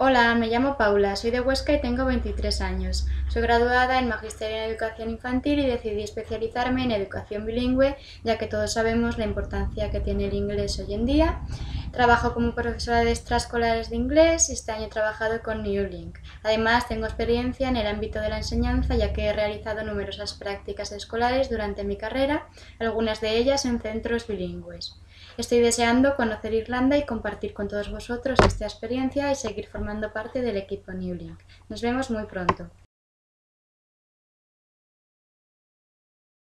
Hola, me llamo Paula, soy de Huesca y tengo 23 años. Soy graduada en Magisterio en Educación Infantil y decidí especializarme en educación bilingüe, ya que todos sabemos la importancia que tiene el inglés hoy en día. Trabajo como profesora de extraescolares de inglés y este año he trabajado con Newlink. Además, tengo experiencia en el ámbito de la enseñanza, ya que he realizado numerosas prácticas escolares durante mi carrera, algunas de ellas en centros bilingües. Estoy deseando conocer Irlanda y compartir con todos vosotros esta experiencia y seguir formando parte del equipo Newlink. Nos vemos muy pronto.